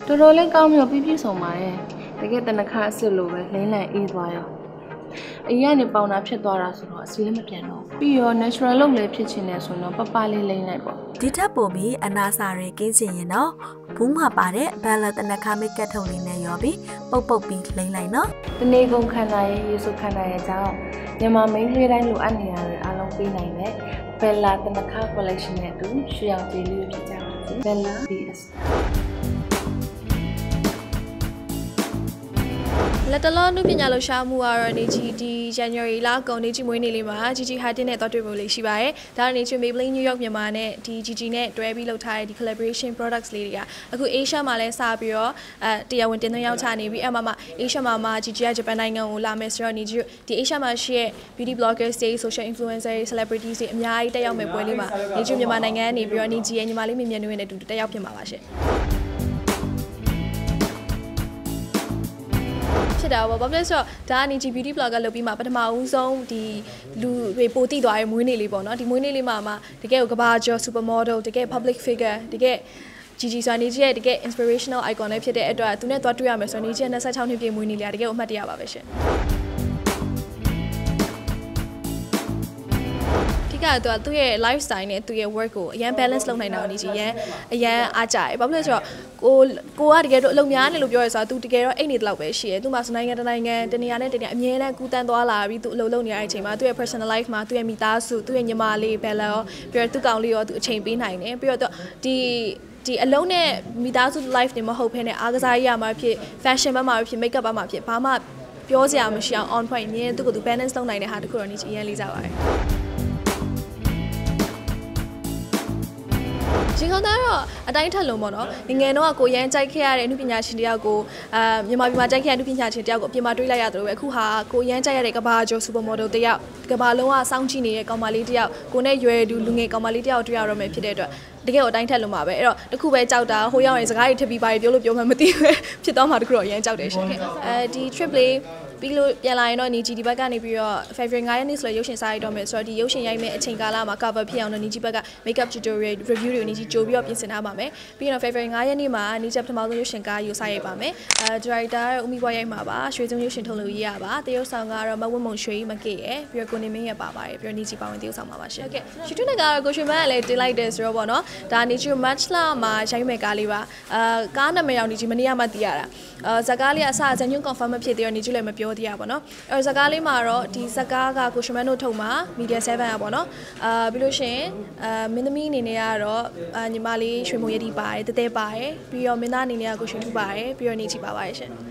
တော်တော်လေးကောင်းပြီးပြည့်စုံပါတယ်တကယ်တနခါအစ်စ်လိုပဲလိမ့်လန်အေးသွားရောအရင်ကနေပေါင်တာဖြစ်သွားတာဆိုတော့အစီလည်းမပြန်တော့ပြီးရော natural လုပ်လည်းဖြစ်ချင်တယ်ဆိုတော့ပပလေးလိမ့်လိုက်ပေါ့ဒီထက်ပိုပြီးအနာစာတွေကင်းချင်ရင်တော့ဘူးမှာပါတဲ့ဘယ်လာတနခါမိတ်ကတ်ထုံလေးနဲ့ရောပြီးပုတ်ပြီးလိမ့်လိုက်နော်တနေ့ကုန်ခန္ဓာရဲ့ရေစုခန္ဓာရဲ့ကြောင့်မြန်မာမိန်းကလေးတိုင်းလိုအပ်နေရတဲ့အားလုံးပေးနိုင်တဲ့ဘယ်လာတနခါ collection နဲ့အတူရွှေရောင်ကြည်လေးဖြစ်ကြပါစေဘယ်လာ BS လက်တလောနုပညာလှူရှာမှုကတော့နေကြီးဒီ January လကုန်နေကြီးမွေးနေ့လေးမှာ Gigi Hadid နဲ့တော့တွေ့ဖို့လေးရှိပါတယ်။ဒါနေကြီး Maybelline New York မြန်မာနဲ့ဒီ Gigi နဲ့တွဲပြီးလုပ်ထားတဲ့ဒီ collaboration products လေးတွေကအခု Asia မှာလည်းစပြီးတော့တရားဝင်တင်သွင်းရောက်ချနေပြီးအမှ Asia မှာ Gigi ကဂျပန်နိုင်ငံကိုလာမယ်ဆိုတော့နေကြီးဒီ Asia မှာရှိတဲ့ beauty bloggers တွေ social influencers တွေ celebrities တွေအများကြီးတက်ရောက်မဲ့ပွဲလေးမှာနေကြီးမြန်မာနိုင်ငံကနေပြီးတော့နေကြီးရဲ့ညီမလေးမြင်မြင်တွေနဲ့အတူတက်ရောက်ဖြစ်မှာပါရှင်။ဖြစ်တာပေါ့ဘာဖြစ်လဲဆိုတော့ဒါကနေ beauty blogger လုပ်ပြီးမှပထမဦးဆုံးဒီလူတွေပိုတိသွားရဲ့မွေးနေ့လေးပေါ့နော်ဒီမွေးနေ့လေးမှာတကယ်ကိုကဘာကျော် supermodel တကယ် public figure တကယ် Gigi ဆိုနေကြီးရဲ့တကယ် inspirational icon လေးဖြစ်တဲ့အတွက်သူနဲ့သွားတွေ့ရမယ်ဆိုတော့နေကြီးရဲ့26နှစ်ပြည့်မွေးနေ့လေးတကယ်ကိုအမှတ်တရပါပဲရှင်ကတော့သူ့ရဲ့ lifestyle နဲ့သူ့ရဲ့ work ကိုအရင် balance လုပ်နိုင်တာကိုနေကြီးအရင်အားကြတယ်ဘာဖြစ်လဲဆိုတော့ကိုကတကယ်တော့အလုပ်များနေလို့ပြောရဲဆိုတော့သူတကယ်တော့အိတ်နေတလောက်ပဲရှိတယ်သူမှစနိုင်ငံတနိုင်ငံတနေရာနဲ့တနေရာအမြဲတမ်းကူးတန်းသွားလာပြီးသူအလုပ်လုပ်နေရတဲ့အချိန်မှာသူ့ရဲ့ personal life မှာသူ့ရဲ့မိသားစုသူ့ရဲ့ညီမလေးဘယ်လဲရောပြီးတော့သူ့ကောင်လေးရောသူအချိန်ပေးနိုင်တယ်ပြီးတော့ဒီအလုံးနဲ့မိသားစု life တွေမဟုတ်ဘဲနဲ့အားကစားရမှာဖြစ် fashion ဘက်မှာဖြစ် makeup ဘက်မှာဖြစ်ဘာမှပြောစရာမရှိအောင် on point မြင်သူ့ကိုသူ balance လုပ်နိုင်တဲ့ဟာတခုတော့နေကြီးအရင်လေးစားပါတယ်ရှင်ကောင်းသားတော့အတိုင်းထက်လုံးပေါ့နော်ငယ်တော့ကိုရမ်းကြိုက်ခဲ့ရတဲ့အမှုပညာရှင်တယောက်ကိုမြန်မာပြည်မှာကြိုက်ခဲ့ရတဲ့အမှုပညာရှင်တယောက်ကိုအပြင်မှာတွေးလိုက်ရတယ်လို့ပဲအခုဟာကိုရမ်းကြိုက်ရတဲ့ကဘာကျော် supermodel တယောက်ကဘာလုံးဝစောင့်ကြည့်နေတဲ့ကောင်မလေးတယောက်ကိုနဲ့ရွယ်တူလူငယ်ကောင်မလေးတယောက်တွေ့ရတော့မယ်ဖြစ်တဲ့အတွက်တကယ်ကိုအတိုင်းထက်လုံးပါပဲအဲ့တော့တခုပဲကြောက်တာဟိုရောက်ရင်စကားတွေထပ်ပြီးပါပြောလို့ပြောမှမသိဘူးဖြစ်သွားမှတခုတော့အရင်ကြောက်တယ်ရှင်ဒီ trip လေးပြီးလို့ပြန်လာရင်တော့နေကြီးဒီဘက်ကနေပြီးတော့ February 9 ရက်နေ့ဆိုတော့ရုပ်ရှင်စားရတော့မယ်ဆိုတော့ဒီရုပ်ရှင်ရိုက်မယ့်အချိန်ကာလမှာ cover ဖြစ်အောင်တော့နေကြီးဘက်က makeup tutorial review တွေကိုနေကြီးကြိုပြီးတော့ပြင်ဆင်ထားပါမယ်ပြီးတော့ February 9 ရက်နေ့မှာနေကြီးပထမဆုံးရုပ်ရှင်ကားယူစားရိုက်ပါမယ်director ဦးမီဘွားရိုက်မှာပါရွှေစုံရုပ်ရှင်ထုတ်လို့ရပါတရုတ်ဆောင်ကတော့မဝတ်မုံရွှေမကေရယ်ပြီးတော့ကိုနေမင်းရပါပါတယ်ပြီးတော့နေကြီးပါဝင်တရုတ်ဆောင်ပါပါရှင်ဟုတ်ကဲ့ YouTube နဲ့ကတော့ကိုရွှေမန်းကလည်းတင်လိုက်တယ်ဆိုတော့ပေါ့နော်ဒါနေကြီး match လာမှာရိုက်မယ့်ကားလေးပါကားနာမည်အောင်နေကြီးမနေ့ကမှသိရတာဇာကားလေးကအစဇန်ညွန်း confirm မဖြစ်သေးတော့နေကြီးလည်းမပြောသေးရပါတော့အဲဇာကားလေးမှာတော့ဒီဇာကားကကိုရွှေမန်းတို့ထုတ်မှာ media 7อ่ะပေါ့နော်ပြီးလို့ရှိရင်မင်းသမီးအနေနဲ့ကတော့ညီမလေးရွှေမုံရည်ပါတယ်တဲတဲပါတယ်ပြီးတော့မင်းသားအနေနဲ့ကကိုရွှေထူပါတယ်ပြီးတော့နေချီပါပါတယ်ရှင်